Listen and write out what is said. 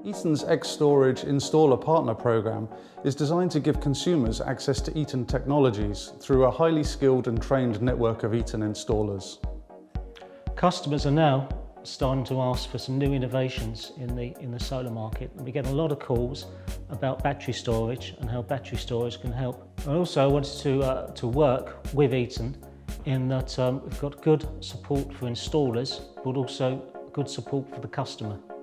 Eaton's xStorage Installer Partner Programme is designed to give consumers access to Eaton technologies through a highly skilled and trained network of Eaton installers. Customers are now starting to ask for some new innovations in the solar market. We get a lot of calls about battery storage and how battery storage can help. And also I wanted to work with Eaton in that we've got good support for installers, but also good support for the customer.